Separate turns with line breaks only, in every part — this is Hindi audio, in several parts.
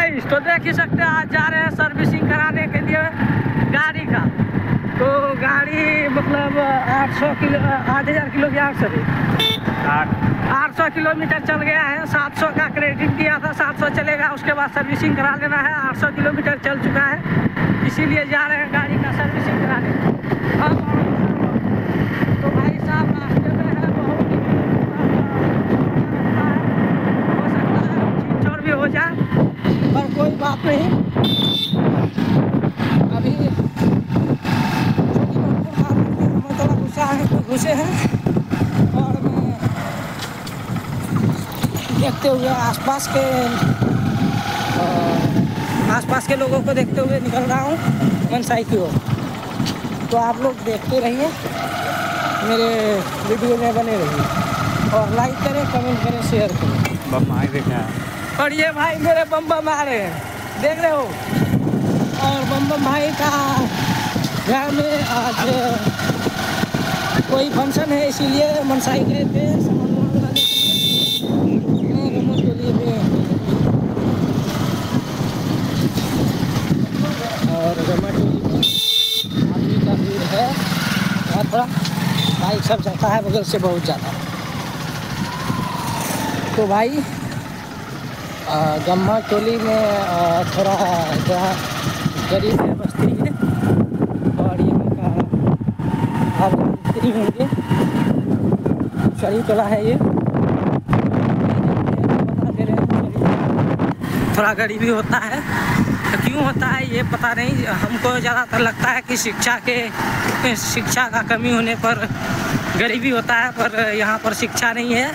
गाइस तो देख ही सकते हैं, आज जा रहे हैं सर्विसिंग कराने के लिए गाड़ी का। तो गाड़ी मतलब 800 किलो 8000 किलो की 800 किलोमीटर चल गया है। 700 का क्रेडिट दिया था, 700 चलेगा, उसके बाद सर्विसिंग करा लेना है। 800 किलोमीटर चल चुका है, इसीलिए जा रहे हैं गाड़ी का सर्विसिंग कराने। तो भाई साहब रास्ते में है, बहुत हो सकता है छीन-छोड़ भी हो जाए, पर कोई बात नहीं। अभी थोड़ा घुसे हैं और मैं देखते हुए आसपास के लोगों को देखते हुए निकल रहा हूँ मनसाई की ओर। तो आप लोग देखते रहिए, मेरे वीडियो में बने रहिए और लाइक करें, कमेंट करें, शेयर करें।
बम आए देखा
और ये भाई मेरे बम आ रहे हैं, देख रहे हो। और बम भाई का घर में आज कोई फंक्शन है, इसीलिए मनसाई गए थे सामान के लिए भी। और आदमी का भीड़ है बहुत बड़ा, बाइक सब जाता है बगल से बहुत ज़्यादा। तो भाई गम्मा टोली में थोड़ा जहाँ गरीब है बस्ती है, और ये आप जानते होंगे शरीफ टोला है ये। थोड़ा गरीबी होता है, तो क्यों होता है ये पता नहीं। हमको ज़्यादातर लगता है कि शिक्षा का कमी होने पर गरीबी होता है, पर यहाँ पर शिक्षा नहीं है।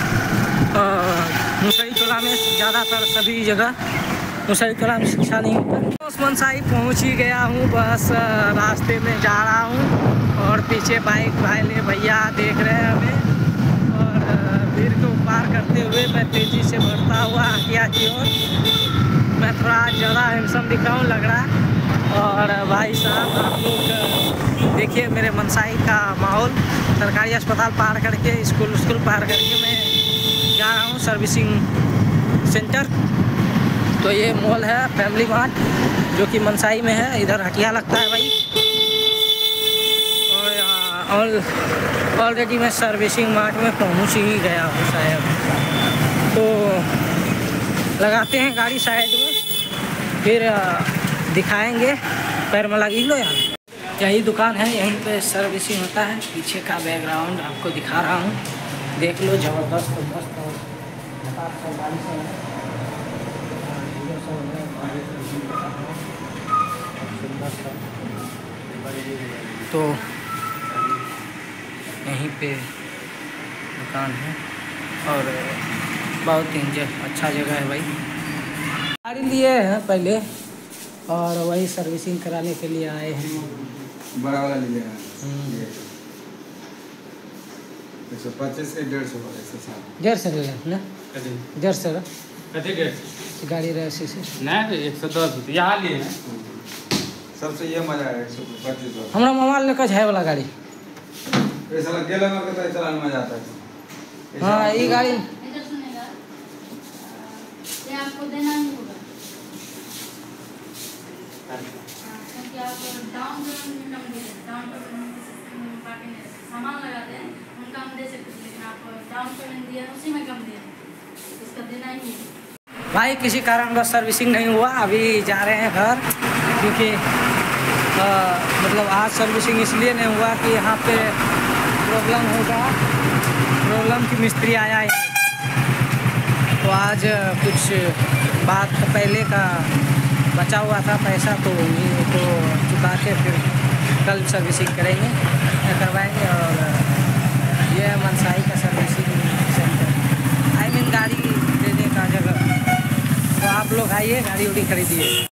मुसरी टोला में ज़्यादातर सभी जगह मुसरी टोला में शिक्षा नहीं होता। उस मनसाई पहुँच ही गया हूँ, बस रास्ते में जा रहा हूँ और पीछे बाइक वाले भैया देख रहे हैं हमें। और भीड़ को पार करते हुए मैं तेज़ी से बढ़ता हुआ हटिया की ओर। मैं थोड़ा ज़्यादा हैंडसम दिख रहा हूँ लग रहा है। और भाई साहब आप लोग देखिए मेरे मनसाई का माहौल। सरकारी अस्पताल पार करके स्कूल पार करके मैं जा रहा हूँ सर्विसिंग सेंटर। तो ये मॉल है फैमिली मार्ट, जो कि मनसाई में है, इधर हटिया लगता है भाई। और ऑलरेडी मैं सर्विसिंग मार्ट में पहुँच ही गया हूँ शायद। तो लगाते हैं गाड़ी साइड में, फिर दिखाएंगे। पैर में लगी लो यार, यही दुकान है, यहीं पे सर्विसिंग होता है। पीछे का बैकग्राउंड आपको दिखा रहा हूँ, देख लो, ज़बरदस्त मस्त तो यहीं पे दुकान है और बहुत ही अच्छा जगह है भाई। गाड़ी लिए हैं पहले और वही सर्विसिंग कराने के लिए आए हैं।
बड़ा वाला ले लेना 125 के 150
जर से ले लेना जर से गाड़ी रहे से
नहीं 110 यहाँ लिए सबसे ये मजा है 125।
हमारा मोबाइल लेकर है वाला गाड़ी
ऐसा लग गया लगा तो चलाने में मजा आता है।
हाँ ये गाड़ी
आपको देना ही होगा, क्योंकि आप डाउन पेमेंट सामान लगाते हैं उनका हम दे सकते हैं, लेकिन आप डाउन पेमेंट दिए उसी में कम दिए, इसका देना ही है।
भाई किसी कारणवश सर्विसिंग नहीं हुआ, अभी जा रहे हैं घर, क्योंकि मतलब आज सर्विसिंग इसलिए नहीं हुआ कि यहाँ पे प्रॉब्लम की मिस्त्री आया है। तो आज कुछ बात पहले का बचा हुआ था पैसा, तो चुका के फिर कल सर्विसिंग करेंगे, करवाएंगे। और ये है मनसाई का सर्विसिंग सेंटर, गाड़ी देने का जगह। तो आप लोग आइए, गाड़ी उड़ी खरीदिए।